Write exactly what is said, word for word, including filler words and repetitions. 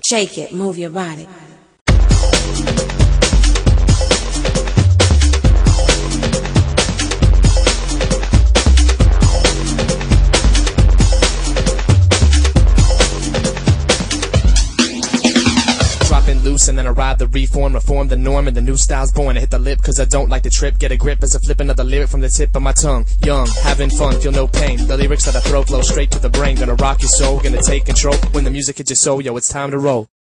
Shake it, move your body. Loose and then arrive the reform, reform the norm, and the new style's born. I hit the lip cause I don't like the trip. Get a grip as I flip another lyric from the tip of my tongue. Young, having fun, feel no pain. The lyrics that I throw flow straight to the brain. Gonna rock your soul, gonna take control. When the music hits your soul, yo, it's time to roll.